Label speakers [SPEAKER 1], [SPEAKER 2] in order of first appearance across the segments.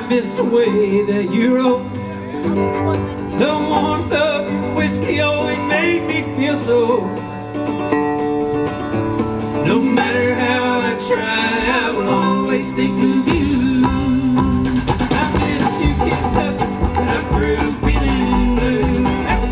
[SPEAKER 1] miss the way that you roll. The warmth of your whiskey always made me feel so. No matter how I try, I will always think of you. I missed you, Kentucky, and I'm through feeling blue.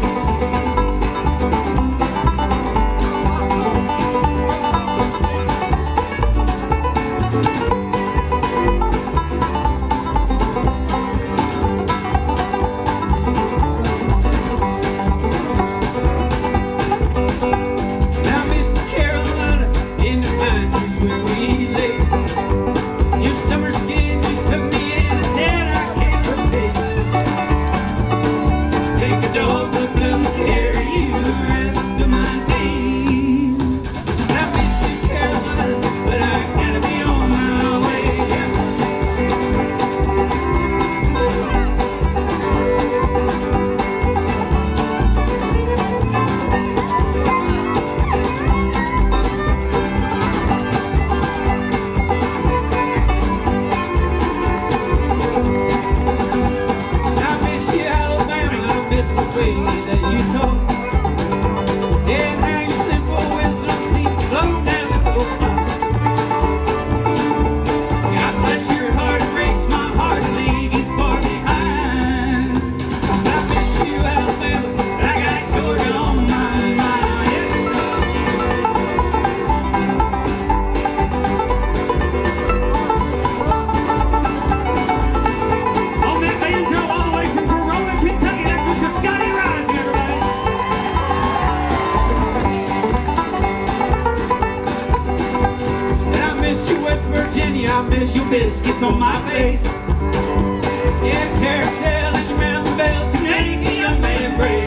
[SPEAKER 1] I miss your biscuits on my face. Yeah, carousel and your mountain bells to make a young man brave.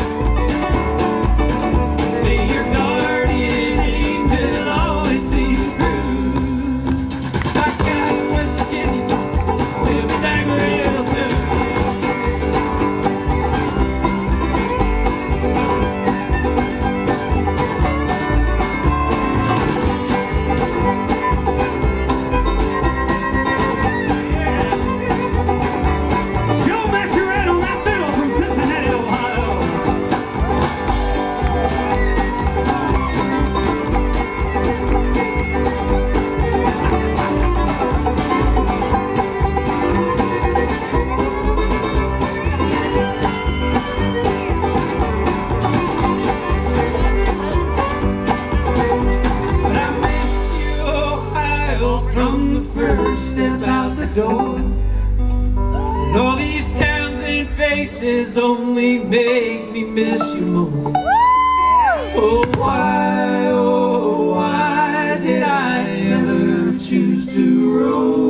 [SPEAKER 1] May your guardian angel always see you through. Like out in West Virginia, we'll be back real soon. From the first step out the door, and all these towns and faces only make me miss you more. Oh, why did I ever choose to roll?